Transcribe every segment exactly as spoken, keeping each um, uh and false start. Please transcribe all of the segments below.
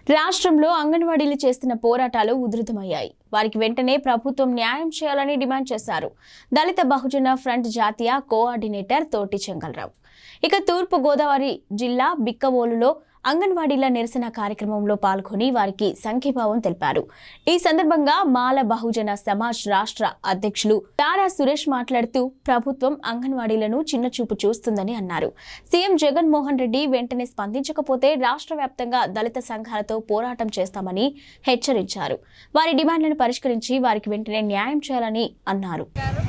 రాష్ట్రంలో అంగన్వాడీలు చేస్తున్న పోరాటాలు ఉధృతమయ్యాయి. వారికి వెంటనే ప్రభుత్వం న్యాయం చేయాలని డిమాండ్ చేశారు దళిత బహుజన ఫ్రంట్ జాతీయ కోఆర్డినేటర్ తోటి చెంగల్రావు. ఇక తూర్పు గోదావరి జిల్లా బిక్కవోలులో అంగన్వాడీల నిరసన కార్యక్రమంలో పాల్గొని వారికి సంఘీభావం తెలిపారు. ఈ సందర్భంగా మాల బహుజన సమాజ్ రాష్ట్ర అధ్యక్షులు తారా సురేష్ మాట్లాడుతూ ప్రభుత్వం అంగన్వాడీలను చిన్నచూపు చూస్తుందని అన్నారు. సీఎం జగన్మోహన్ రెడ్డి వెంటనే స్పందించకపోతే రాష్ట్ర వ్యాప్తంగా దళిత సంఘాలతో పోరాటం చేస్తామని హెచ్చరించారు. వారి డిమాండ్లను పరిష్కరించి వారికి వెంటనే న్యాయం చేయాలని అన్నారు.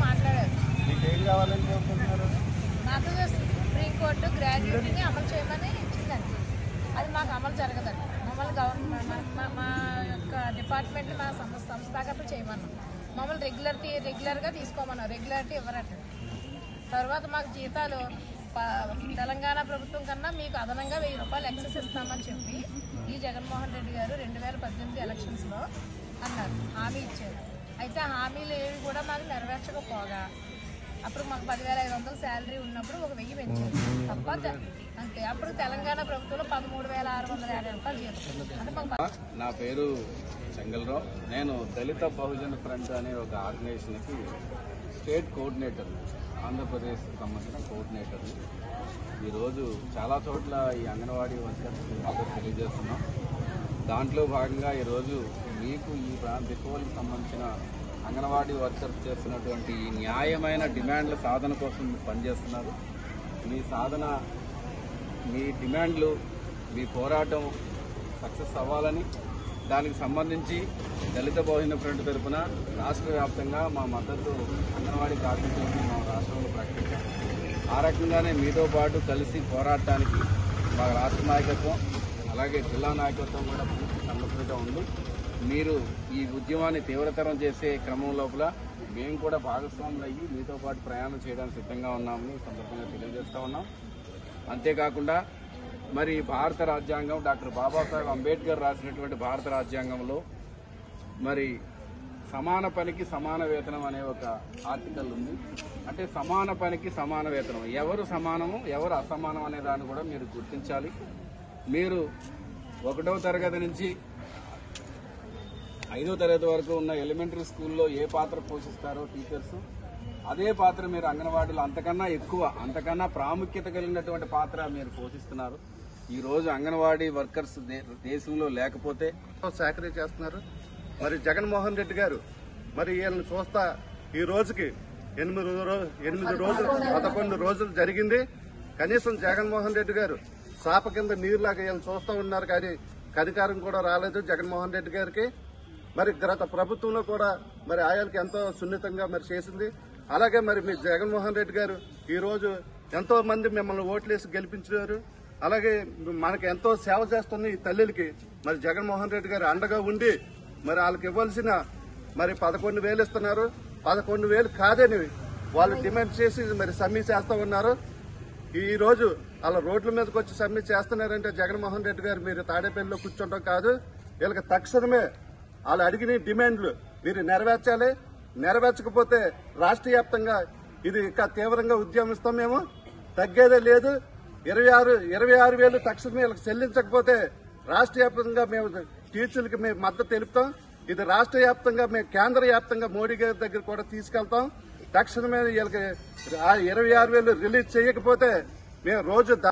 అది మాకు అమలు జరగదండి. మమ్మల్ని గవర్నమెంట్ మా యొక్క డిపార్ట్మెంట్ మా సంస్థాగతం చేయమన్నాం. మమ్మల్ని రెగ్యులర్టీ రెగ్యులర్గా తీసుకోమన్నాం. రెగ్యులారిటీ ఇవ్వరట. తర్వాత మాకు జీతాలు తెలంగాణ ప్రభుత్వం కన్నా మీకు అదనంగా వెయ్యి రూపాయలు ఎక్సెస్ ఇస్తామని చెప్పి ఈ జగన్మోహన్ రెడ్డి గారు రెండు వేల పద్దెనిమిది ఎలక్షన్స్లో అన్నారు, హామీ ఇచ్చారు. అయితే హామీలు ఏవి కూడా మాకు నెరవేర్చకపోగా అప్పుడు మాకు పదివేల ఐదు వందలు శాలరీ ఉన్నప్పుడు ఒక వెయ్యి పెంచారు తప్ప అంతే. అప్పుడు తెలంగాణ ప్రభుత్వంలో పదమూడు వేల ఆరు వందల యాభై రూపాయలు జీతం. అంటే మాకు నా పేరు చెంగల్రావు. నేను దళిత బహుజన ఫ్రంట్ అనే ఒక ఆర్గనైజేషన్కి స్టేట్ కోఆర్డినేటర్, ఆంధ్రప్రదేశ్కి సంబంధించిన కోఆర్డినేటర్. ఈరోజు చాలా చోట్ల ఈ అంగన్వాడీ వర్కర్స్ మద్దతు తెలియజేస్తున్నాం. దాంట్లో భాగంగా ఈరోజు మీకు ఈ బిక్కవోలుకి సంబంధించిన అంగన్వాడీ వర్కర్స్ చేస్తున్నటువంటి ఈ న్యాయమైన డిమాండ్ల సాధన కోసం మీరు పనిచేస్తున్నారు. మీ సాధన, మీ డిమాండ్లు, మీ పోరాటం సక్సెస్ అవ్వాలని, దానికి సంబంధించి దళిత బహుజన ఫ్రంట్ తరఫున రాష్ట్ర వ్యాప్తంగా మా మద్దతు అంగన్వాడీ కార్మికులకు మా రాష్ట్రంలో ప్రకటించాం. ఆ రకంగానే మీతో పాటు కలిసి పోరాటానికి మా రాష్ట్ర నాయకత్వం అలాగే జిల్లా నాయకత్వం కూడా పూర్తి సన్నద్ధంగా ఉంది. మీరు ఈ ఉద్యమాన్ని తీవ్రతరం చేసే క్రమం లోపల మేము కూడా భాగస్వాములు అయ్యి మీతో పాటు ప్రయాణం చేయడానికి సిద్ధంగా ఉన్నామని సందర్భంగా తెలియజేస్తా ఉన్నాం. అంతేకాకుండా మరి భారత రాజ్యాంగం, డాక్టర్ బాబాసాహెబ్ అంబేద్కర్ రాసినటువంటి భారత రాజ్యాంగంలో మరి సమాన పనికి సమాన వేతనం అనే ఒక ఆర్టికల్ ఉంది. అంటే సమాన పనికి సమాన వేతనం, ఎవరు సమానము ఎవరు అసమానం అనే దాన్ని కూడా మీరు గుర్తించాలి. మీరు ఒకటో తరగతి నుంచి ఐదో తరగతి వరకు ఉన్న ఎలిమెంటరీ స్కూల్లో ఏ పాత్ర పోషిస్తారో టీచర్స్, అదే పాత్ర మీరు అంగన్వాడీలో అంతకన్నా ఎక్కువ, అంతకన్నా ప్రాముఖ్యత కలిగినటువంటి పాత్ర మీరు పోషిస్తున్నారు. ఈ రోజు అంగన్వాడీ వర్కర్స్ దేశంలో లేకపోతే సాకరీ చేస్తున్నారు. మరి జగన్మోహన్ రెడ్డి గారు మరి వీళ్ళని చూస్తా ఈ రోజుకి ఎనిమిది రోజు ఎనిమిది రోజులు పదకొండు రోజులు జరిగింది. కనీసం జగన్మోహన్ రెడ్డి గారు సాప కింద నీరులాగా వీళ్ళని చూస్తూ ఉన్నారు, కానీ అధికారం కూడా రాలేదు జగన్మోహన్ రెడ్డి గారికి. మరి గత ప్రభుత్వంలో కూడా మరి ఆయాలకి ఎంతో సున్నితంగా మరి చేసింది. అలాగే మరి మీ జగన్మోహన్ రెడ్డి గారు ఈ రోజు ఎంతో మంది మిమ్మల్ని ఓట్లేసి గెలిపించారు. అలాగే మనకి ఎంతో సేవ చేస్తున్న ఈ తల్లులకి మరి జగన్మోహన్ రెడ్డి గారు అండగా ఉండి మరి వాళ్ళకి ఇవ్వాల్సిన మరి పదకొండు వేలు ఇస్తున్నారు. పదకొండు వేలు కాదని వాళ్ళు డిమాండ్ చేసి మరి సమ్మె చేస్తూ ఉన్నారు. ఈ రోజు వాళ్ళ రోడ్ల మీదకి వచ్చి సమ్మె చేస్తున్నారంటే జగన్మోహన్ రెడ్డి గారు మీరు తాడేపల్లిలో కూర్చోవడం కాదు, వీళ్ళకి తక్షణమే వాళ్ళు అడిగిన డిమాండ్లు మీరు నెరవేర్చాలి. నెరవేర్చకపోతే రాష్ట్ర వ్యాప్తంగా ఇది ఇంకా తీవ్రంగా ఉద్యమిస్తాం. మేము తగ్గేదే లేదు. ఇరవై ఆరు ఇరవై ఆరు వేలు తక్షణమే వీళ్ళకి చెల్లించకపోతే రాష్ట్ర వ్యాప్తంగా మేము టీచర్లకి మేము మద్దతు తెలుపుతాం. ఇది రాష్ట్ర వ్యాప్తంగా మేము కేంద్ర వ్యాప్తంగా మోడీ గారి దగ్గర కూడా తీసుకెళ్తాం. తక్షణమే వీళ్ళకి ఇరవై ఆరు వేలు రిలీజ్ చేయకపోతే మేము రోజు